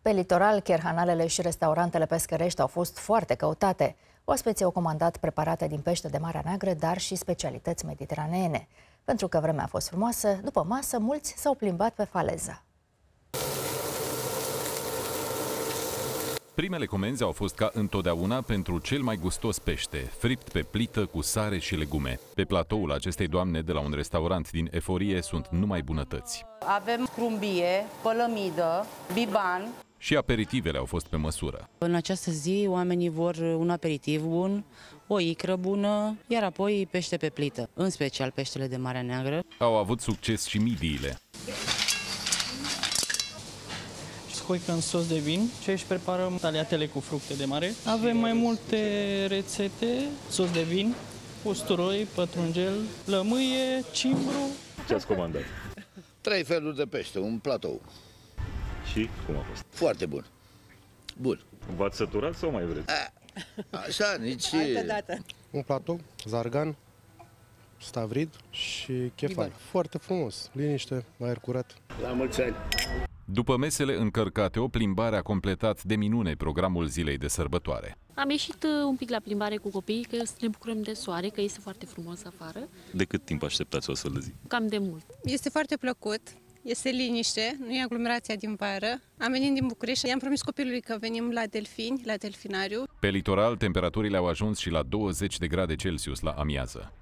Pe litoral, cherhanalele și restaurantele pescărești au fost foarte căutate. Oaspeții au comandat preparate din pește de Marea Neagră, dar și specialități mediteraneene. Pentru că vremea a fost frumoasă, după masă, mulți s-au plimbat pe faleză. Primele comenzi au fost ca întotdeauna pentru cel mai gustos pește, fript pe plită cu sare și legume. Pe platoul acestei doamne de la un restaurant din Eforie sunt numai bunătăți. Avem crumbie, pălămidă, biban. Și aperitivele au fost pe măsură. În această zi oamenii vor un aperitiv bun, o icră bună, iar apoi pește pe plită, în special peștele de Marea Neagră. Au avut succes și midiile. Scoică în sos de vin și aici preparăm taliatele cu fructe de mare. Avem mai multe rețete, sos de vin, usturoi, pătrunjel, lămâie, cimbru. Ce ați comandat? 3 feluri de pește, un platou. Și cum a fost? Foarte bun. Bun. V-ați săturat sau mai vreți? Așa, nici... Un platou, zargan, stavrid și chefal. Foarte frumos, liniște, aer curat. La mulți ani! După mesele încărcate, o plimbare a completat de minune programul zilei de sărbătoare. Am ieșit un pic la plimbare cu copiii, că să ne bucurăm de soare, că este foarte frumos afară. De cât timp așteptați o astfel de zi? Cam de mult. Este foarte plăcut, este liniște, nu e aglomerația din vară. Am venit din București, i-am promis copilului că venim la delfini, la delfinariu. Pe litoral, temperaturile au ajuns și la 20 de grade Celsius la amiază.